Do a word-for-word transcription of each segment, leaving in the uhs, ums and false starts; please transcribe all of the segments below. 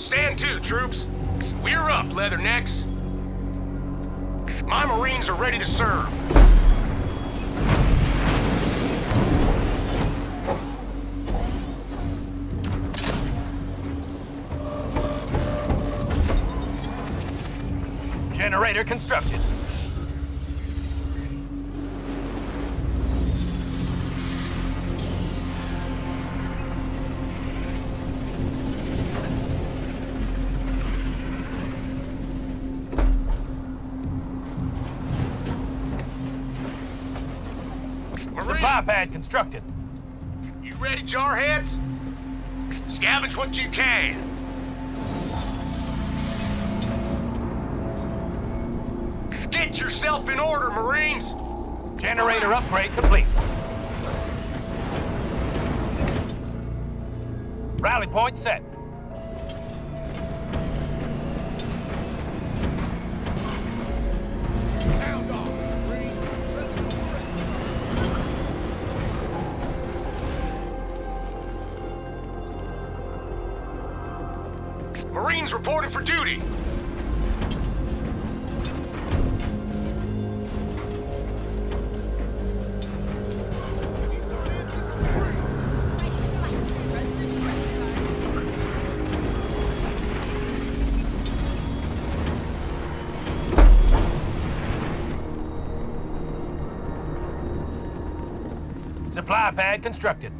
Stand to, troops. We're up, Leathernecks. My Marines are ready to serve. Generator constructed. Supply pad constructed. You ready, jarheads? Scavenge what you can. Get yourself in order, Marines! Generator upgrade complete. Rally point set. Sound off, Marine. Marines reporting for duty. Supply pad constructed.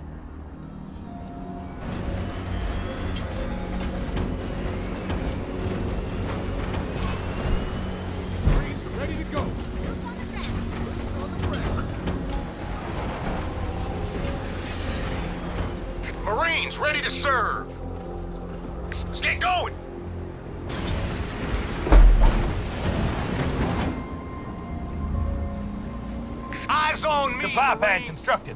Marines are ready to go. Boots on the ground. Marines ready to serve. Let's get going. Eyes on me, Supply pad Marines. constructed.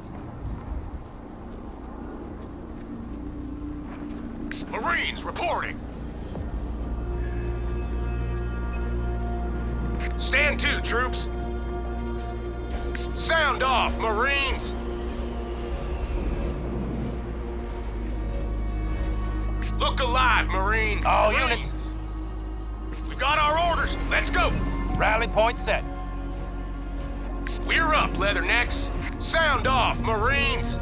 Marines reporting. Stand to, troops. Sound off, Marines. Look alive, Marines. All Marines. units. We've got our orders. Let's go. Rally point set. We're up, Leathernecks. Sound off, Marines.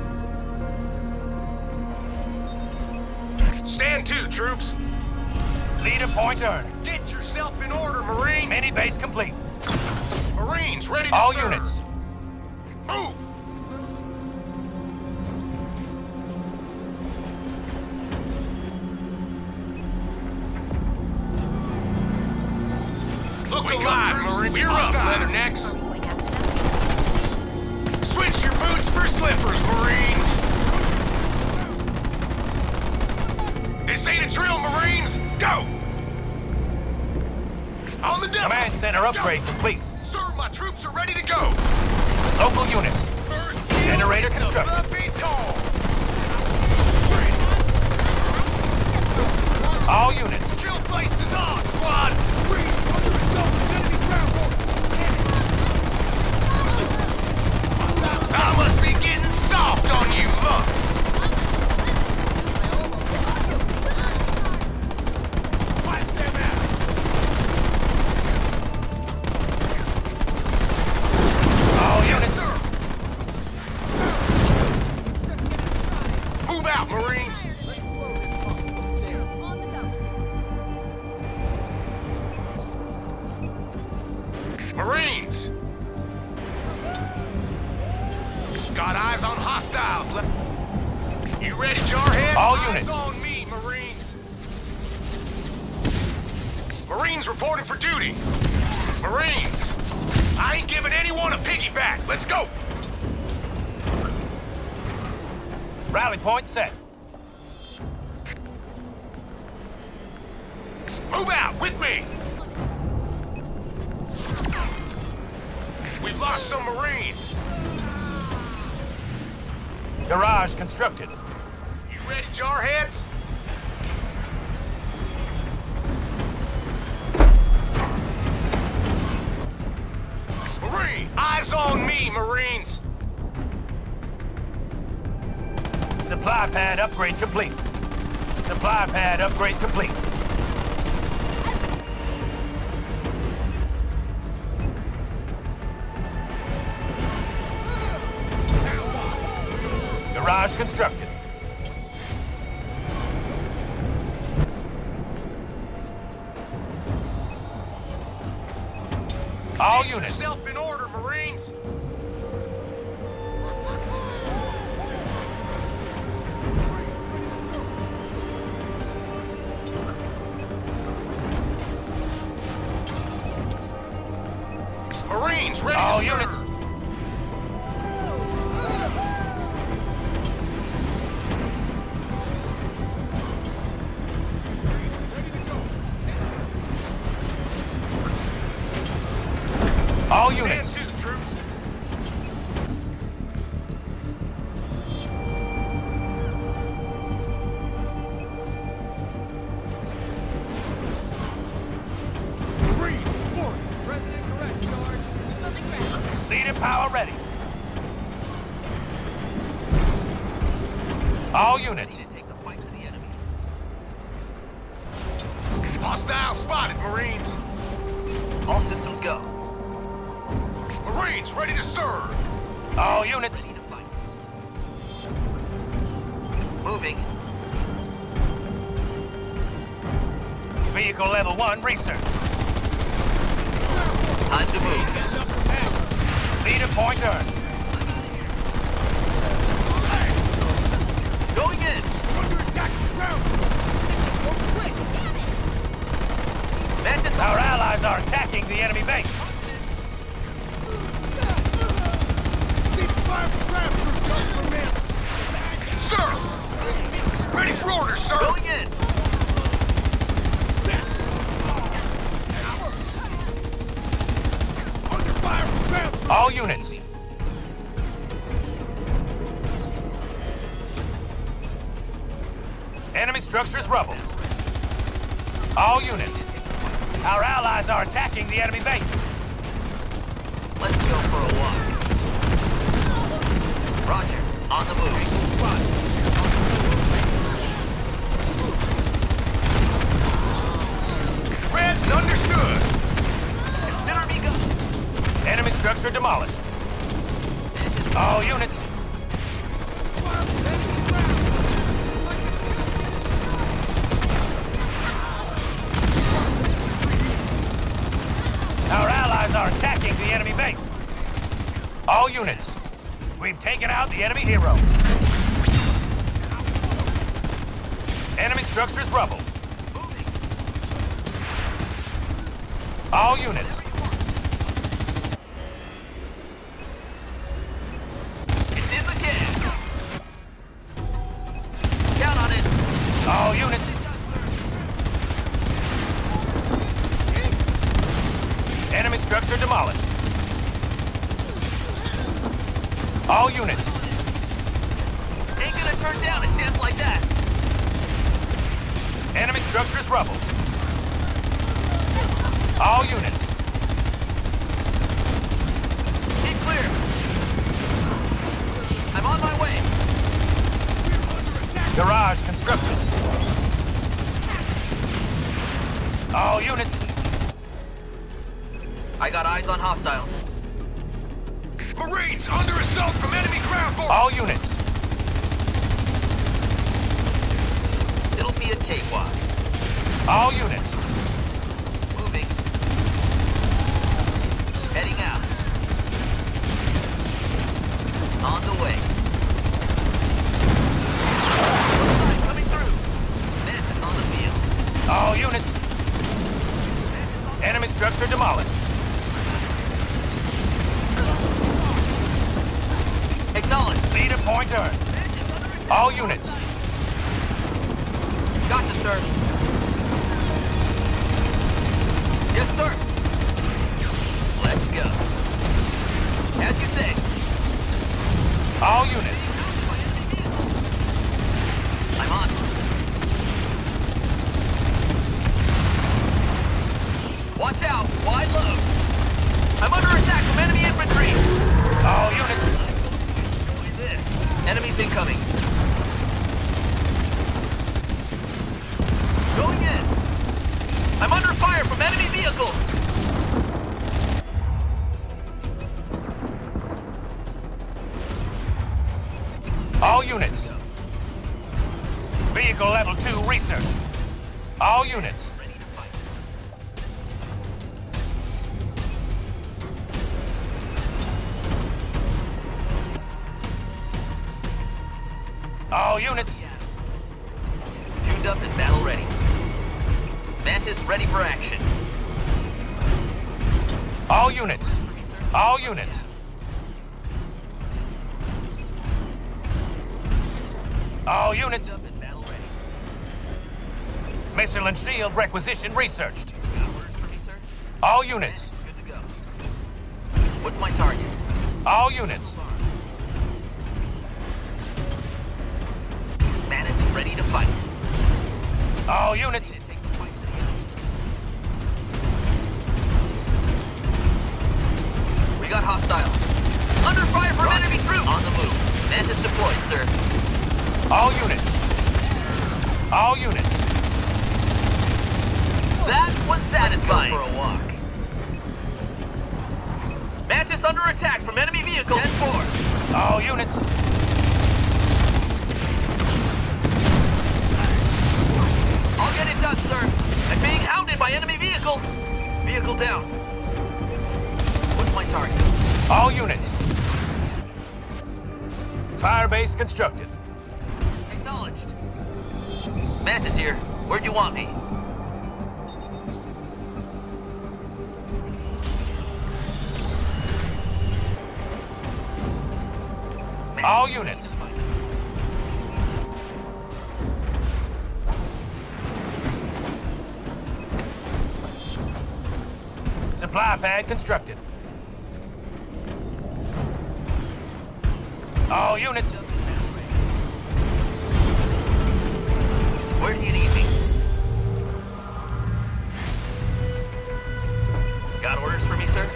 Stand to, troops. Leader point earned. Get yourself in order, Marine. Mini base complete. Marines ready to All serve. units. Move. Look Wake up, alive, troops. Marine. We're Hostile. up, Leathernecks. Switch your boots for slippers, Marines. This ain't a drill, Marines. Go. On the devil. Command center upgrade complete. Sir, my troops are ready to go. Local units. First kill Generator is the constructed. Be tall. All units. Kill place is on, squad. Marines, under assault with enemy ground forces. I must be getting soft on you lumps. Wipe them out. All units. Move out, Marines. Marines. Got eyes on hostiles. Le you ready, jarhead? All eyes units. on me, Marines. Marines reporting for duty. Marines. I ain't giving anyone a piggyback. Let's go. Rally point set. Move out with me. We've lost some Marines. Garage constructed. You ready, jarheads? Marine, eyes on me, Marines. Supply pad upgrade complete. Supply pad upgrade complete. Garage constructed. All Get units. yourself in order, Marines. Marines, ready All to serve. units. All units. Stand to, troops. Marine, report. President correct, Sarge. It's on the ground. Lead and power ready. All units. Take the fight to the enemy. Hostile spotted, Marines. All systems go. Marines, ready to serve. All units. Ready to fight. Moving. Vehicle level one researched. Time to move. Leader point earned. Going in. Under attack from the ground. Oh, quick. Mantis Our allies are attacking the enemy base. Cease fire from ground troops, just for man. Sir! Ready for orders, sir! going in. Under fire from ground troops. All units. Enemy structures rubble. All units. Our allies are attacking the enemy base. Let's go for a walk. Roger. On the move. Read and understood. Consider me go. Enemy structure demolished. Mantis. All units. Fire from enemy ground. Our allies are attacking the enemy base. All units. We've taken out the enemy hero. Enemy structures rubble. Moving. All units. It's in the can. Count on it. All units. Enemy structure demolished. All units. Ain't gonna turn down a chance like that. Enemy structures rubble. All units. Keep clear. I'm on my way. Garage constructed. All units. I got eyes on hostiles. Marines, under assault from enemy ground force. All units. It'll be a cakewalk. All units. Moving. Heading out. On the way. Outside coming through. Mantis on the field. All units. Enemy structure demolished. Acknowledged. Leader point earned. Mantis under attack. All units. Gotcha, sir. Yes, sir. Let's go. As you say. All units. By enemy vehicles. I'm on it. Watch out. Wide load. I'm under attack from enemy infantry. All units. Enjoy this. Enemies incoming. All units. Vehicle level two researched. All units. Ready to fight. All units. Tuned up and battle ready. Mantis ready for action. All units. All units. All units. Tuned up and battle ready. Missile and shield requisition researched. Got orders for me, sir? All units. Mantis, good to go. What's my target? All units. Mantis ready to fight. All Ready units. to take the fight to the enemy. We got hostiles. Under fire from Roger. enemy troops! On the move. Mantis deployed, sir. All units. All units. That was satisfying. Go for a walk. Mantis under attack from enemy vehicles. ten four. All units. I'll get it done, sir. I'm being hounded by enemy vehicles. Vehicle down. What's my target? All units. Firebase constructed. Acknowledged. Mantis here. Where'd you want me? All units. Supply pad constructed. All units. Where do you need me? Got orders for me, sir?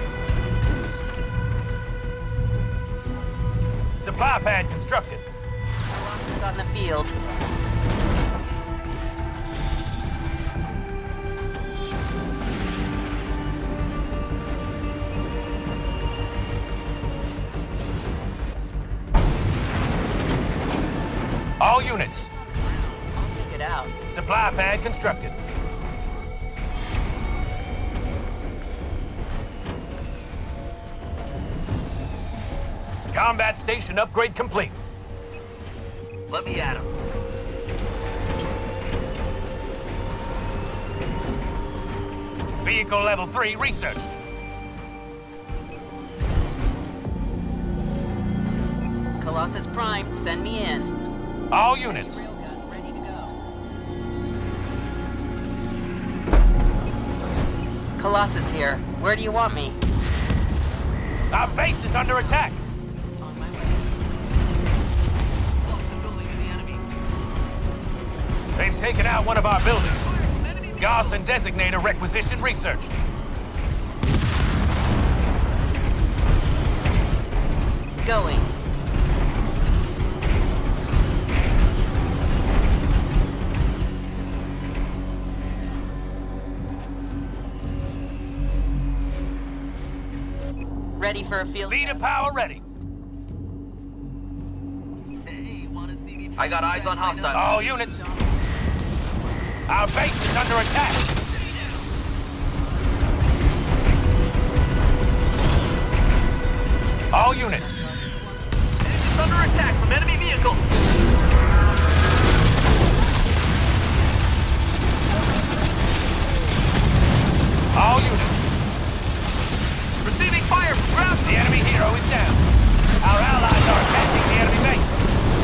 Supply pad constructed. Colossus on the field. All units. I'll take it out. Supply pad constructed. Combat station upgrade complete. Let me at him. Vehicle level three researched. Colossus Prime, send me in. All units. Railgun ready to go. Colossus here. Where do you want me? Our base is under attack. On my way. Lost a building to the enemy. They've taken out one of our buildings. Enemy vehicles. Gas and designator requisition researched. Going. Ready for a field Leader test. power ready. Hey, wanna see me? I got eyes on hostiles. All units. Our base is under attack. All units. Mantis under attack from enemy vehicles. All units. Receiving fire from ground The enemy hero is down. Our allies are attacking the enemy base.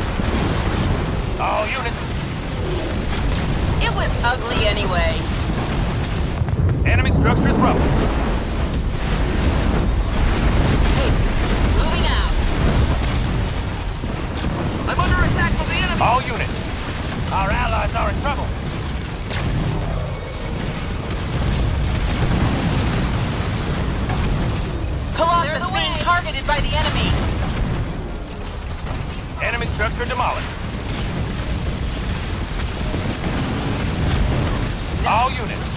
All units. It was ugly anyway. Enemy structure is rubble. Moving out. I'm under attack from the enemy. All units. Our allies are in trouble. Colossus being targeted by the enemy. Enemy structure demolished. All units.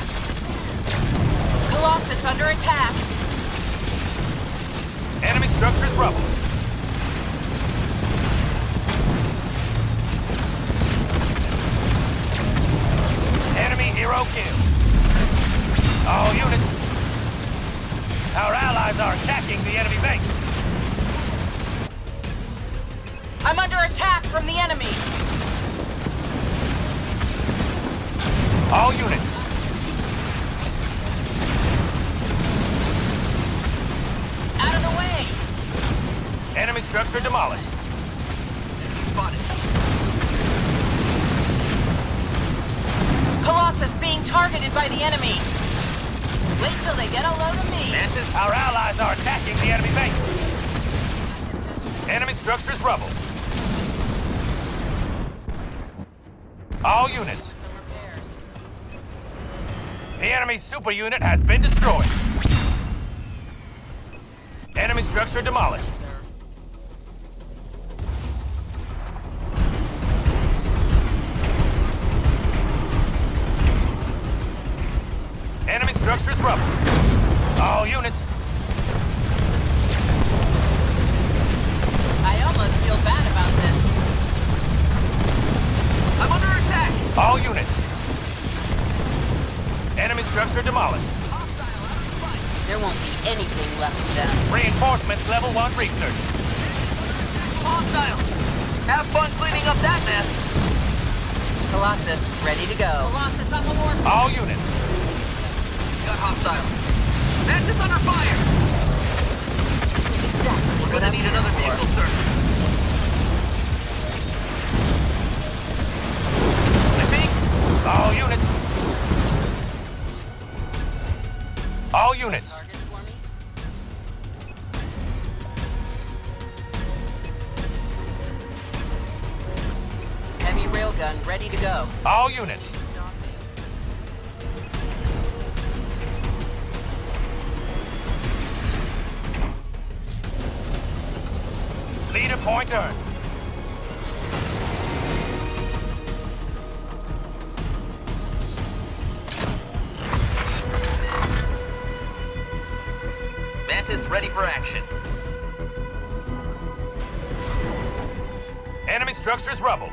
Colossus under attack. Enemy structure is rubble. attack from the enemy. All units. Out of the way. Enemy structure demolished. Enemy spotted. Colossus being targeted by the enemy. Wait till they get a load of me. Mantis, Our allies are attacking the enemy base. Enemy structure is rubble. All units. Some repairs. The enemy super unit has been destroyed. Enemy structure demolished. Enemy structure is rubble. All units. I almost feel bad about this. I'm under attack. All units. Enemy structure demolished. There won't be anything left of them. Reinforcements level one researched. Hostiles. Have fun cleaning up that mess. Colossus, ready to go. Colossus on the warpath. All units. Got hostiles. Mantis under fire. This is exactly We're what gonna I'm need here another for. vehicle, sir. I think All units. All units. Targets for me? Heavy railgun ready to go. All units. Stop me. Leader point earned. Mantis ready for action. Enemy structures rubble.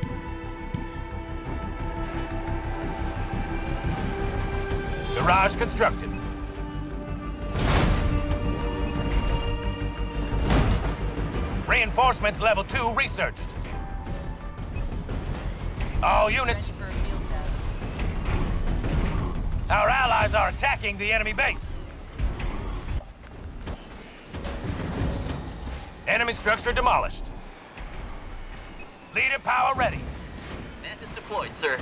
Garage constructed. Reinforcements level two researched. All units. Ready for a field test. Our allies are attacking the enemy base. Enemy structure demolished. Leader power ready. Mantis deployed, sir.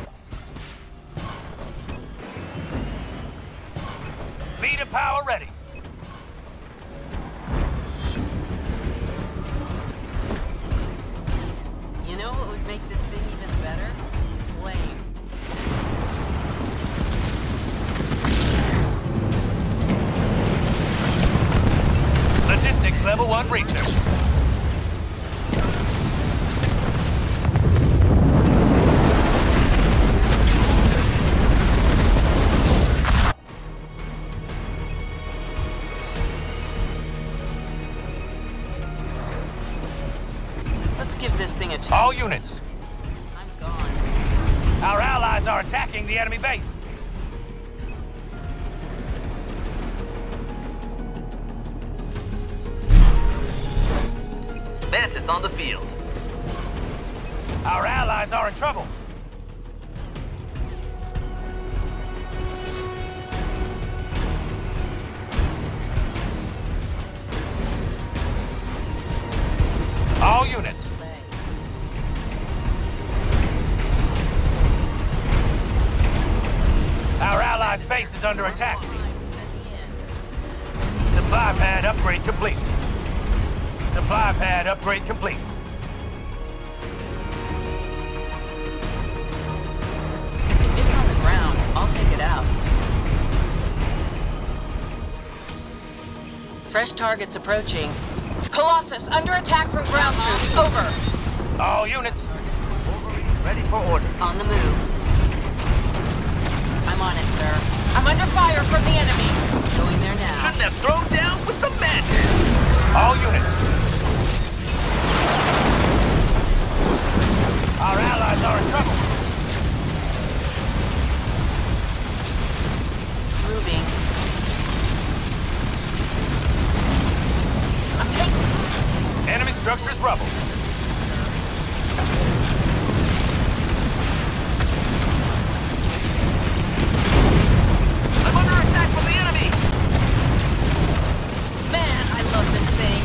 Leader power ready. You know what would make this thing even better? Flame. Logistics level one researched. Let's give this thing a test. All units. I'm gone. Our allies are attacking the enemy base. Mantis on the field. Our allies are in trouble. All units. Play. Our allies' base is under attack. Send me in. Supply pad upgrade complete. Supply pad upgrade complete. If it's on the ground, I'll take it out. Fresh targets approaching. Colossus under attack from ground troops. Over. All units. Ready for orders. On the move. I'm on it, sir. I'm under fire from the enemy. Going there now. Shouldn't have thrown down with the Mantis. All units. Our allies are in trouble. Moving. I'm taking. Enemy structures rubble. I'm under attack from the enemy! Man, I love this thing.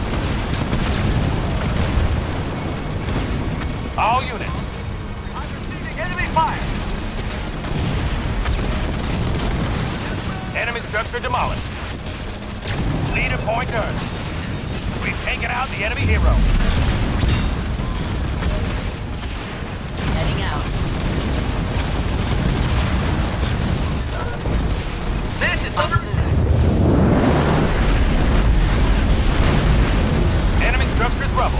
All units, I'm receiving enemy fire! enemy structure demolished. Leader point earned. We've taken out the enemy hero. Heading out. Mantis under attack! Enemy structures rubble.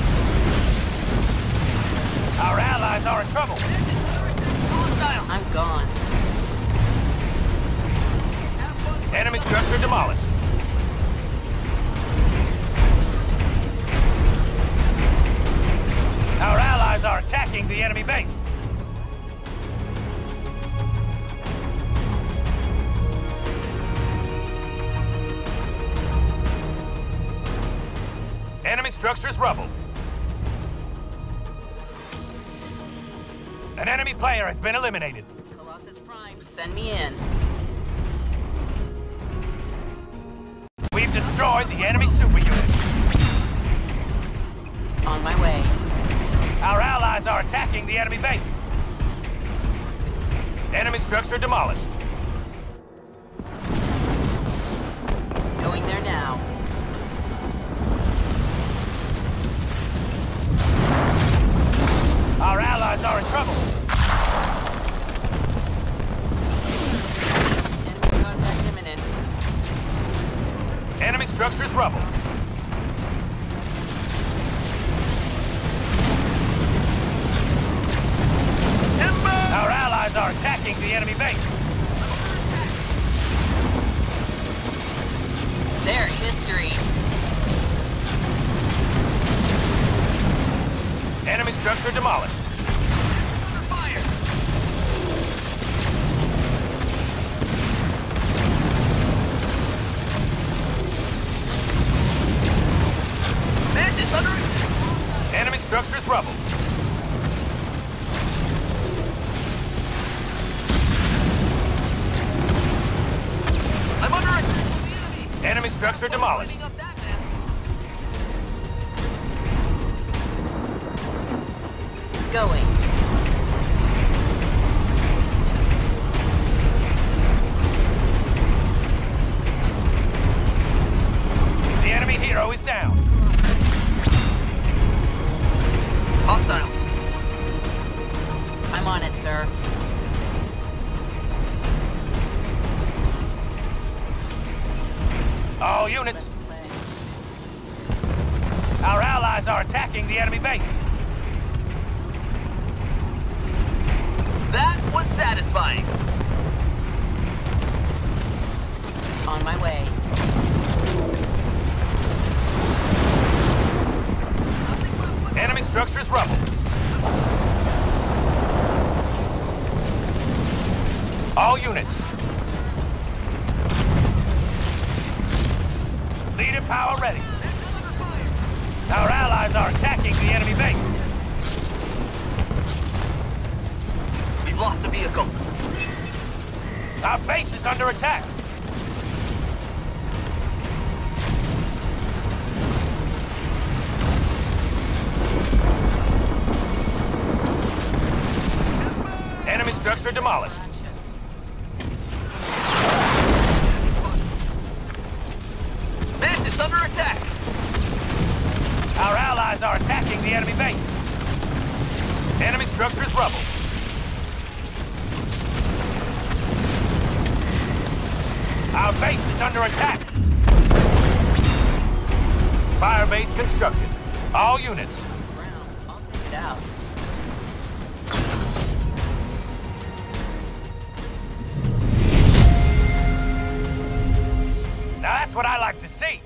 Our allies are in trouble. Hostiles! I'm gone. Enemy structure demolished. Our allies are attacking the enemy base. Enemy structures rubble. An enemy player has been eliminated. Colossus Prime, send me in. We've destroyed the enemy super unit. On my way. Our allies are attacking the enemy base. Enemy structure demolished. Going there now. Our allies are in trouble. Enemy contact imminent. Enemy structures rubble. Timber! Our allies are attacking the enemy base. Their history. Enemy structure demolished. Under fire! Mantis under attack! Enemy structures rubble. I'm under attack from the enemy! Enemy structure demolished. Cleaning up that mess! Going. The enemy hero is down. Hostiles! I'm on it, sir. All units, Play. our allies are attacking the enemy base. That was satisfying! On my way. Enemy structures rubble. All units. Leader power ready. Our allies are attacking the enemy base. We've lost a vehicle. Our base is under attack. Enemy structure demolished. Mantis under attack! Our allies are attacking the enemy base. Enemy structures rubble. Our base is under attack. Fire base constructed. All units. Ground. I'll take it out. Now that's what I like to see.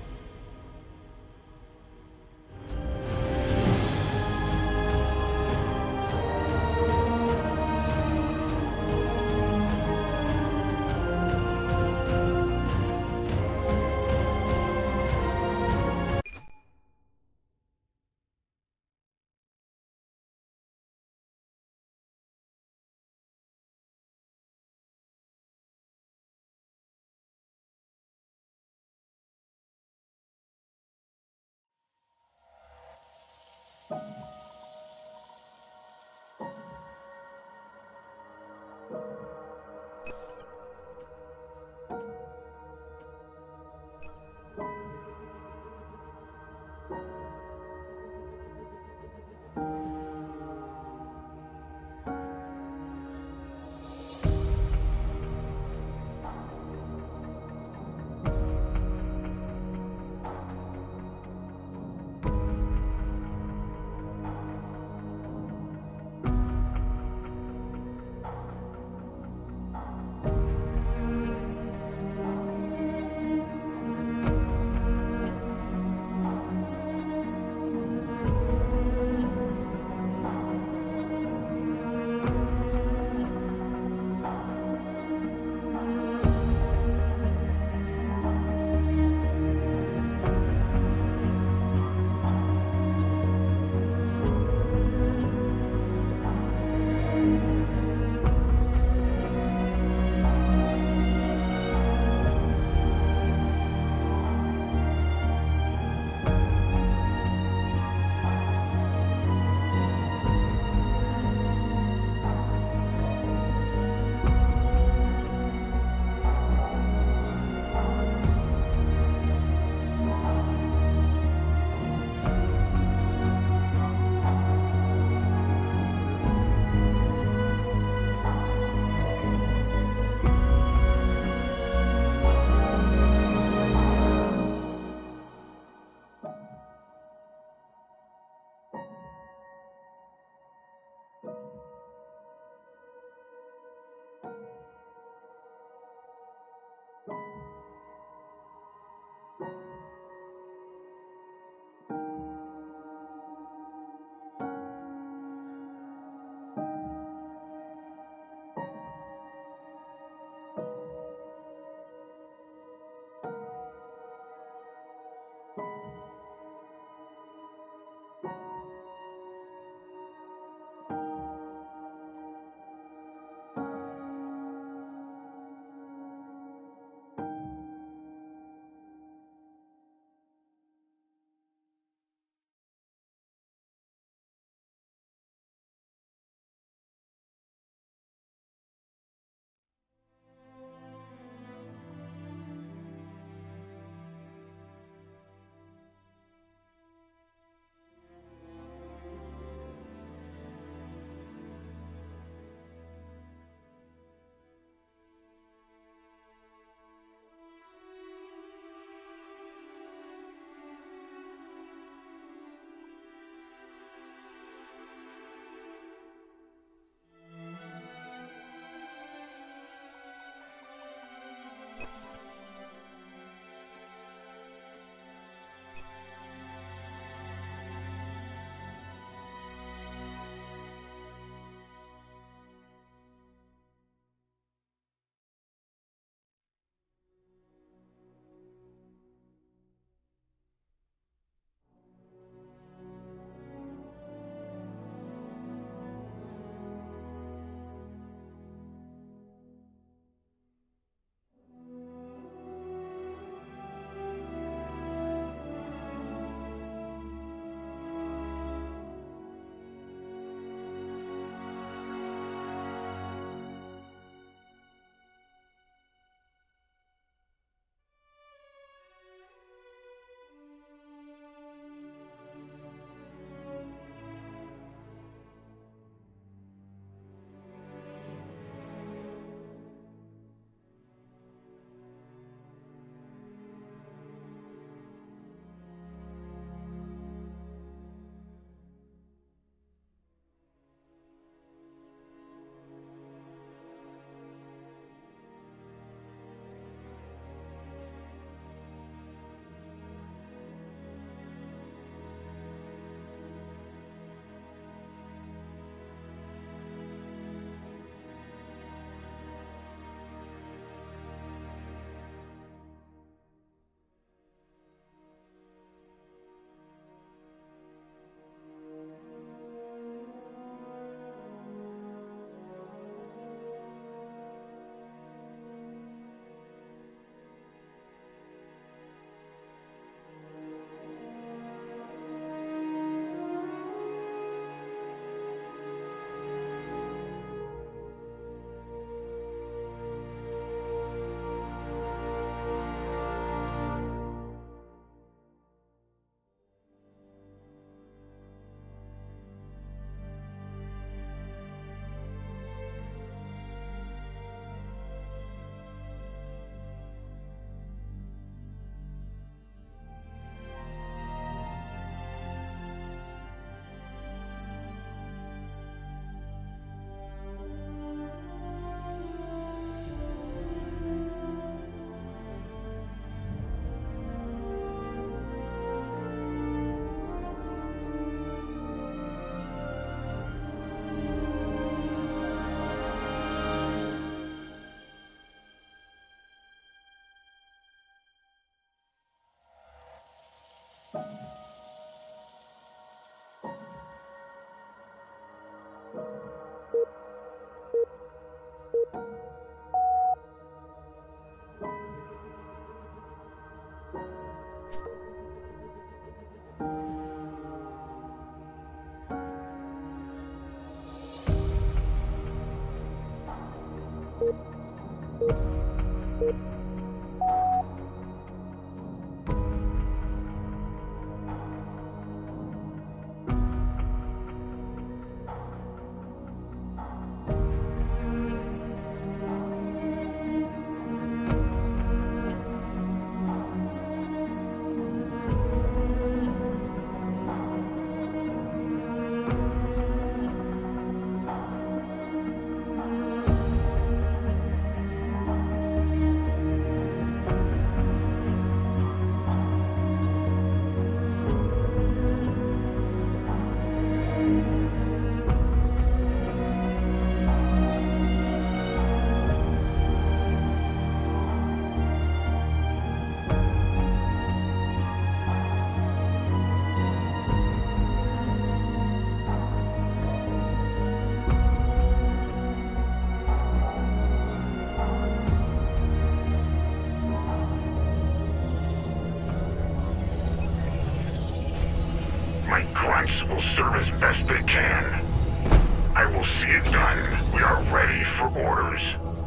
grunts will serve as best they can. I will see it done. We are ready for orders.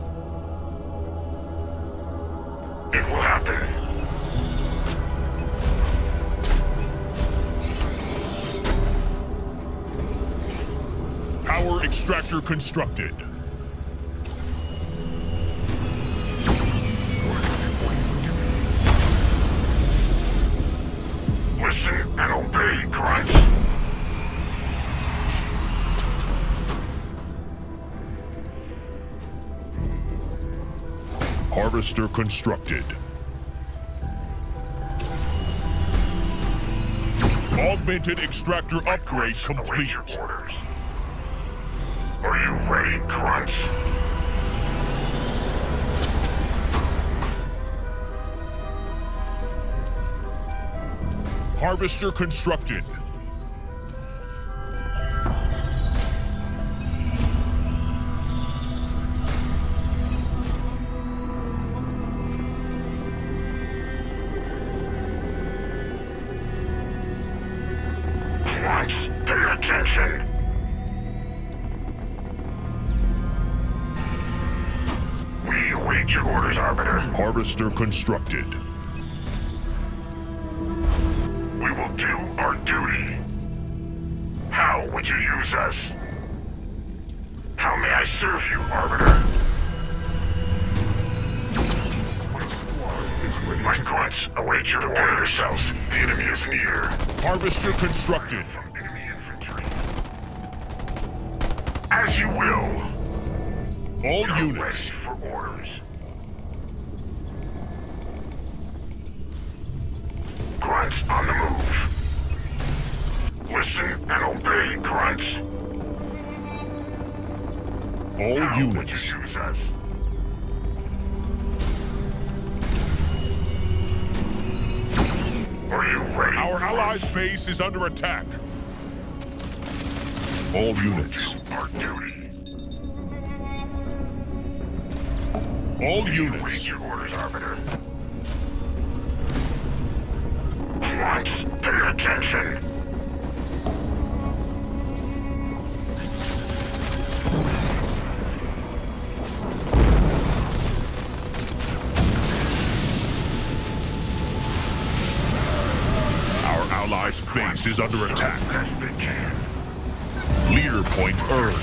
It will happen. Power extractor constructed. Listen and obey, grunts. Harvester constructed. Augmented extractor upgrade complete. Await your orders. Are you ready, grunts? Harvester constructed. Grunts, pay attention. We await your orders, Arbiter. Harvester constructed. We will do our duty. How would you use us? How may I serve you, Arbiter? My grunts, await your order yourselves. The enemy is near. Harvester constructed. From enemy infantry. As you will. All You're units. ready for orders. Grunts on the move. Listen and obey, grunts. All How would units. you use us? Are you ready? Our allies' base is under attack. All units. Our duty. All Await units. your orders, Arbiter. Grunts, pay attention. Our allies' base is under attack. Best they can. Leader point earned.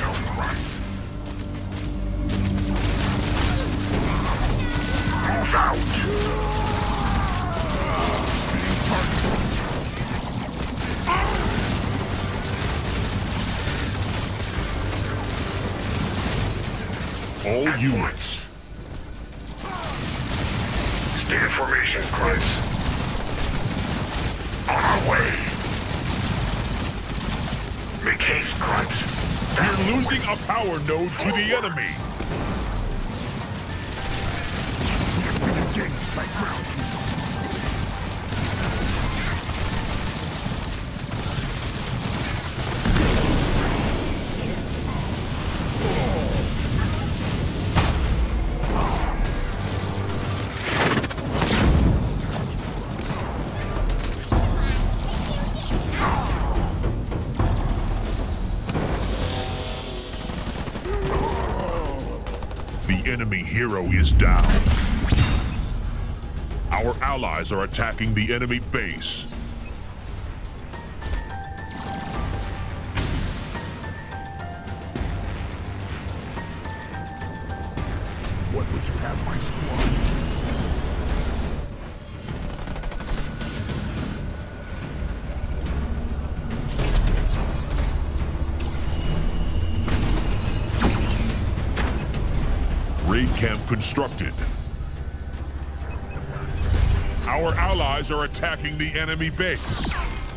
Move out. All units. Stay in formation, grunts. On our way. Make haste, grunts. We're losing a power node to the enemy. Engaged by ground troops. The enemy hero is down. Our allies are attacking the enemy base. What would you have, my squad? Raid camp constructed. Our allies are attacking the enemy base.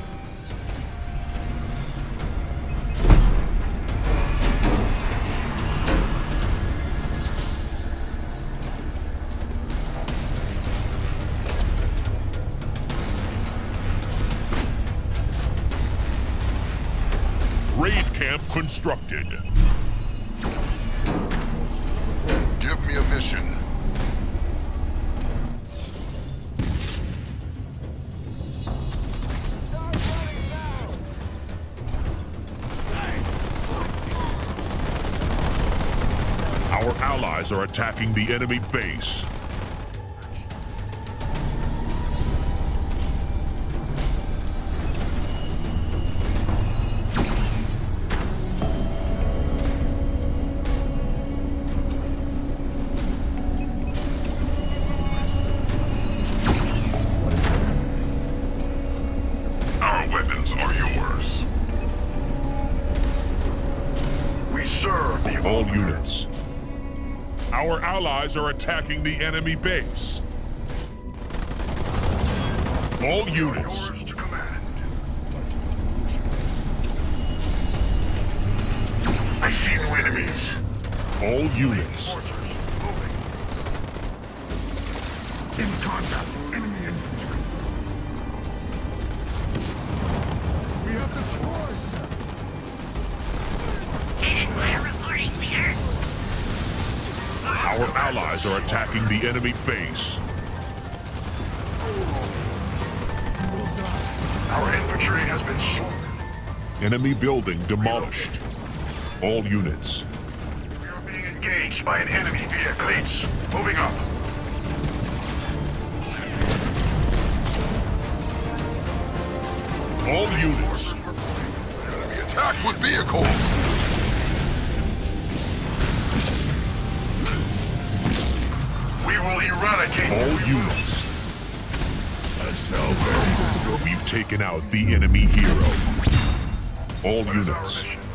Raid camp constructed. Give me a mission. Our allies are attacking the enemy base. Our weapons are yours. We serve the All units. Our allies are attacking the enemy base. All units. Orders to command. I see new enemies. All units. Forcers moving. In contact. Enemy infantry. We have destroyed them. Our allies are attacking the enemy base. Our infantry has been slaughtered. Enemy building demolished. All units. We are being engaged by an enemy vehicle. Leads. Moving up. All units. Enemy attack with vehicles. We will eradicate All units. We've taken out the enemy hero. All What is our units. mission?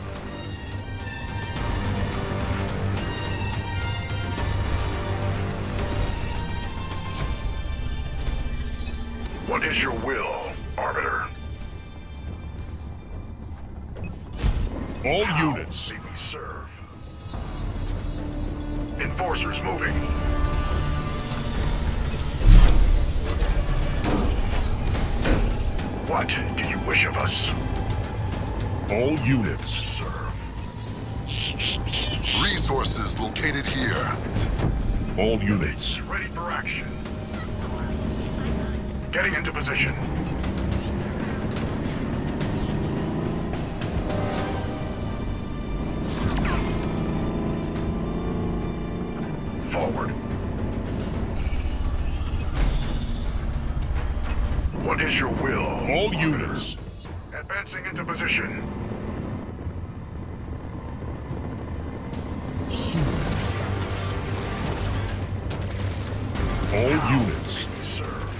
What is your will, Arbiter? All How units. may we serve? Enforcers moving. What do you wish of us? All units. Serve. Resources located here. All units. Ready for action. Getting into position. Forward. What is your will? All units. Advancing into position. All units. Serve.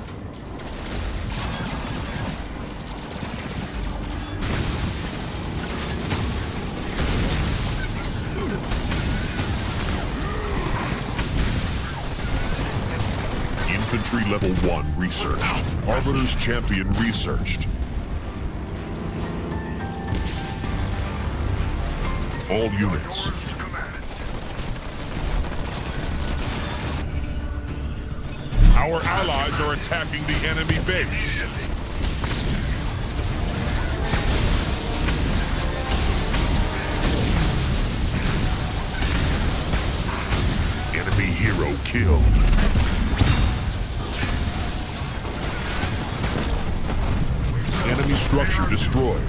Infantry level one researched. Arbiter's champion researched. All units. Orders to command. Our allies are attacking the enemy base. Enemy hero killed. Enemy structure destroyed.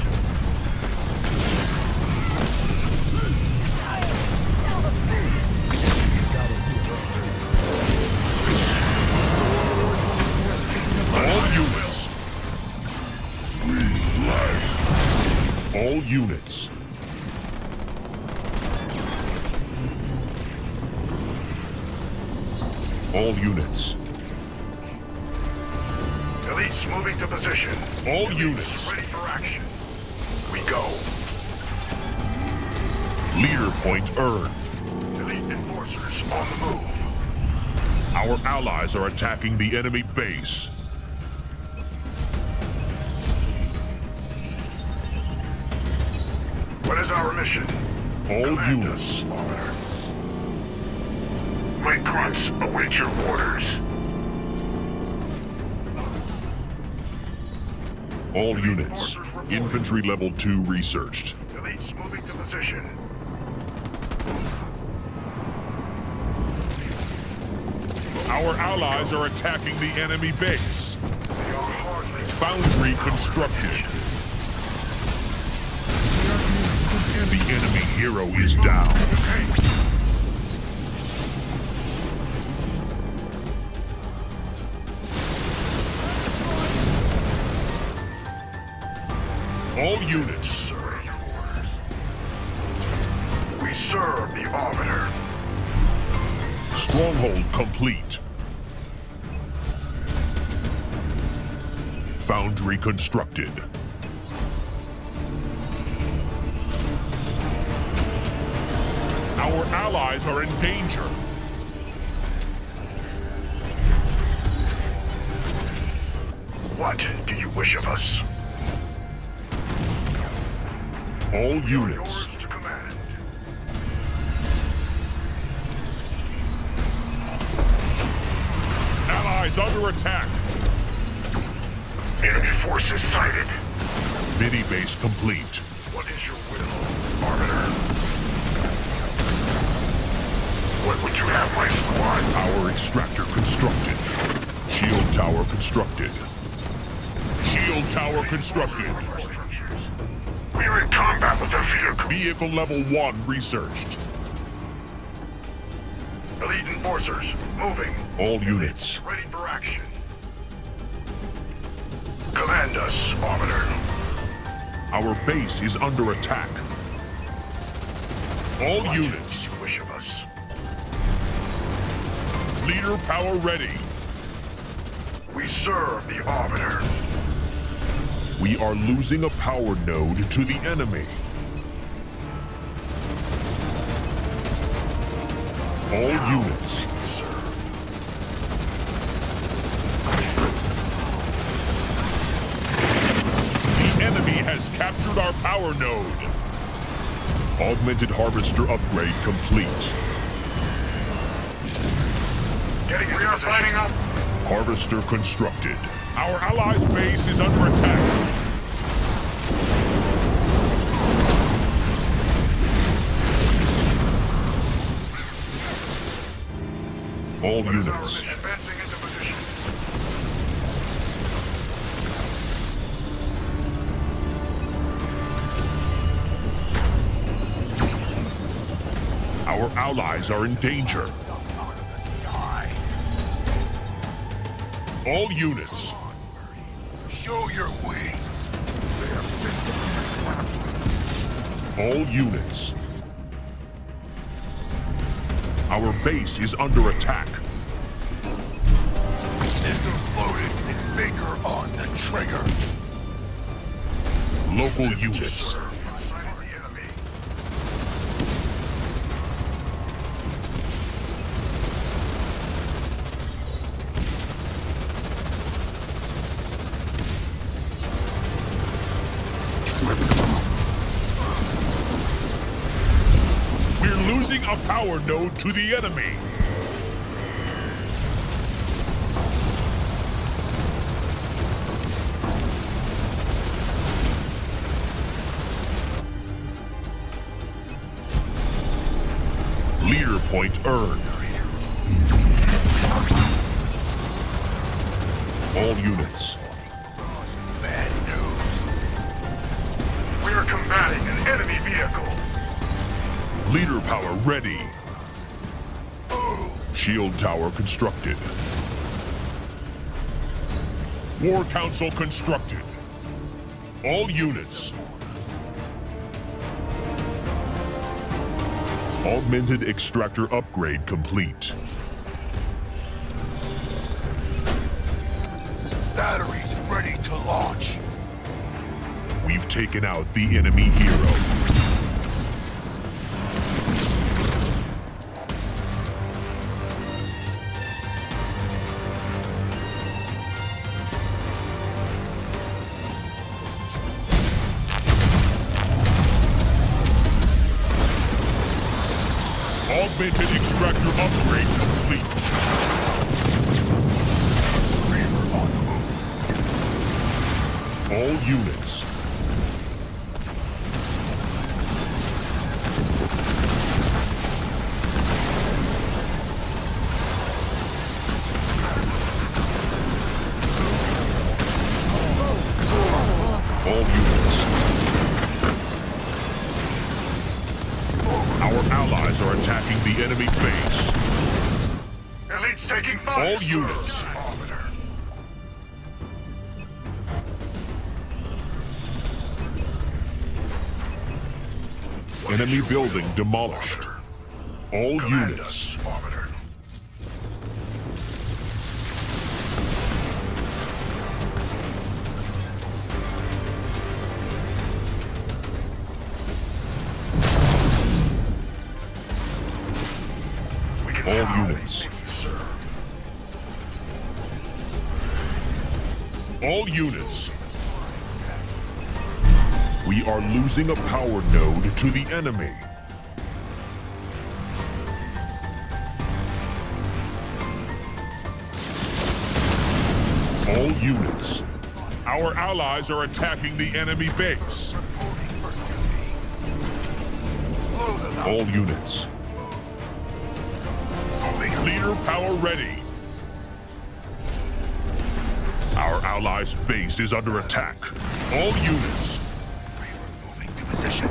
All units. Sweet life. All units. All units. Elites moving to position. All units. Ready for action. We go. Leader point earned. Elite enforcers on the move. Our allies are attacking the enemy base. What is our mission? All Command units. us, Arbiter. My grunts await your orders. All units. Infantry level two researched. Elites moving to position. Our allies are attacking the enemy base. They are hardly Boundary constructed. The enemy hero is down. units. We serve the Arbiter. Stronghold complete. Foundry constructed. Our allies are in danger. What do you wish of us? All units. Yours to command. Allies under attack. Enemy forces sighted. Mini base complete. What is your will, Arbiter? What would you have, my squad? Power extractor constructed. Shield tower constructed. Shield tower constructed. We're in combat with a vehicle. Vehicle level one researched. Elite enforcers, moving. All units. Ready for action. Command us, Arbiter. Our base is under attack. All What units. do you wish of us? Leader power ready. We serve the Arbiter. We are losing a power node to the enemy. All units. The enemy has captured our power node. Augmented harvester upgrade complete. Getting we are fighting up. Harvester constructed. Our allies' base is under attack. All units. Advancing into position. Our allies are in danger. All units. Show your wings. All units. Our base is under attack. Missiles loaded and finger on the trigger. Local units. We're losing a power node to the enemy. Leader point earned. All units. Bad news. We are combating an enemy vehicle. Leader power ready. Shield tower constructed. War council constructed. All units. Augmented extractor upgrade complete. Batteries ready to launch. We've taken out the enemy hero. Augmented extractor upgrade complete. Reaver on the move. All units. All units. Our allies are attacking the enemy base. Elite's taking fire. All units. Arbiter. Enemy building demolished. All units. All units. All units. We are losing a power node to the enemy. All units. Our allies are attacking the enemy base. All units. Leader power ready. Our allies' base is under attack. All units. Moving to position.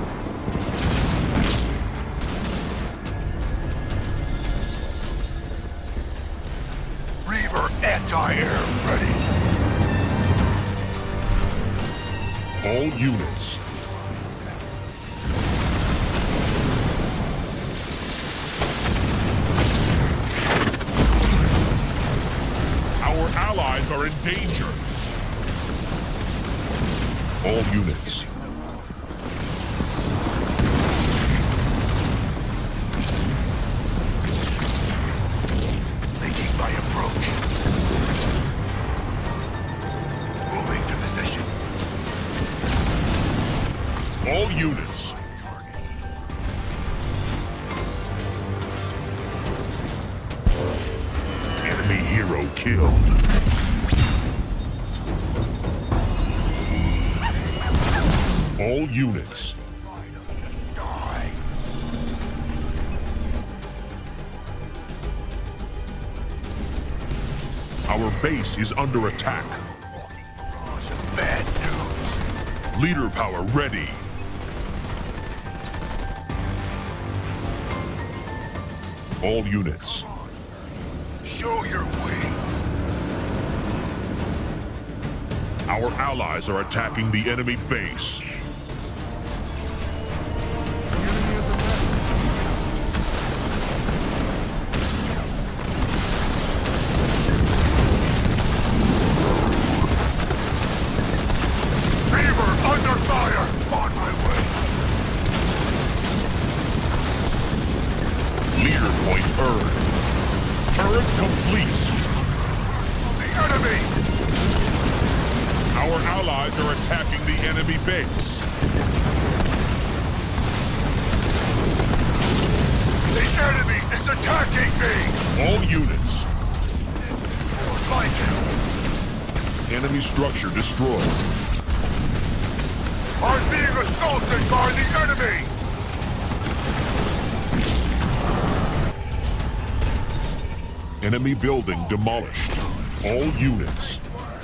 Reaver anti-air ready. All units. Our allies are in danger. All units. Making my approach. Moving to position. All units. Enemy hero killed. All units. Light up the sky. Our base is under attack. Walking barrage of bad news. Leader power ready. All units. Show your wings. Our allies are attacking the enemy base. Reaver under fire. On my way. Leader point earned. Turret complete. The enemy. Our allies are attacking the enemy base. The enemy is attacking me. All units. Like him. Enemy structure destroyed. I'm being assaulted by the enemy. Enemy building demolished. All units.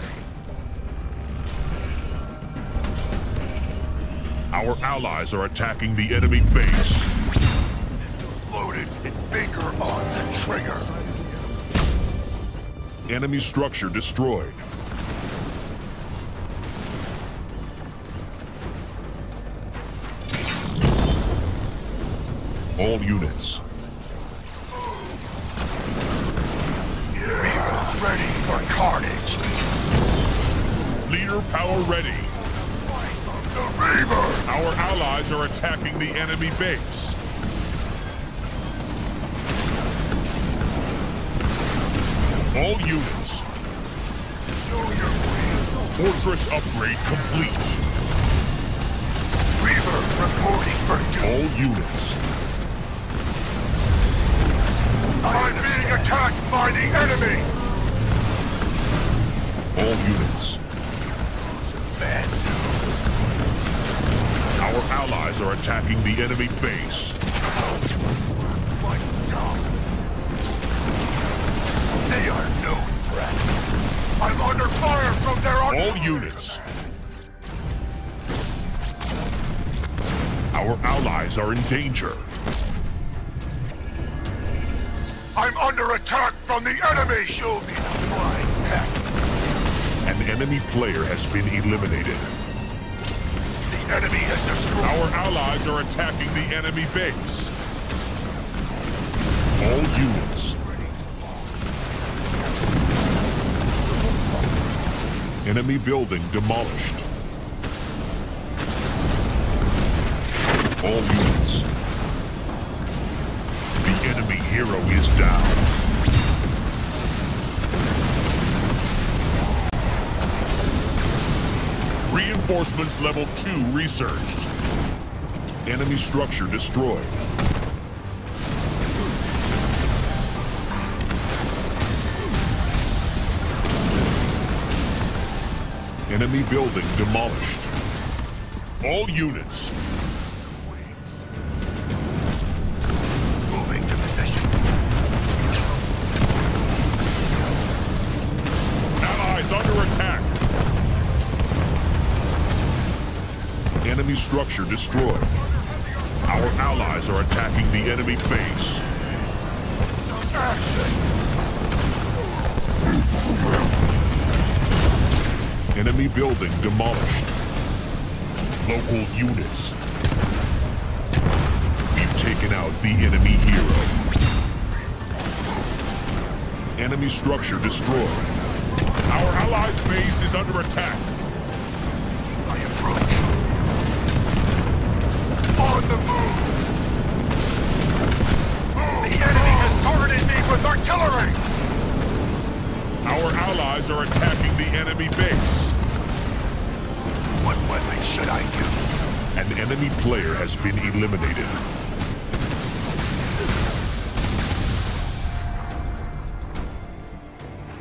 Our allies are attacking the enemy base. Missiles loaded and finger on the trigger. Enemy structure destroyed. All units. Reaver ready for carnage. Leader power ready. The Reaver. Our allies are attacking the enemy base. All units. Show your wings. Fortress upgrade complete. Reaver reporting for duty. All units. I'm being attacked by the enemy. All units. Bad news. Our allies are attacking the enemy base. Like dust. They are no threat. I'm under fire from their own. All units. Our allies are in danger. I'm under attack from the enemy. Show me the flying pests. An enemy player has been eliminated. The enemy has destroyed. Our allies are attacking the enemy base. All units. Enemy building demolished. All units. The enemy hero is down. Reinforcements level two researched. Enemy structure destroyed. Enemy building demolished. All units. Moving to position. Allies under attack. Enemy structure destroyed. Our allies are attacking the enemy base. Some action. Enemy building demolished. Local units. We've taken out the enemy hero. Enemy structure destroyed. Our allies' base is under attack. I approach. On the move. The enemy has targeted me with artillery. Our allies are attacking the enemy base. What weapon should I use? An enemy player has been eliminated.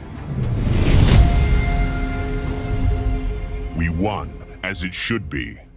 We won, as it should be.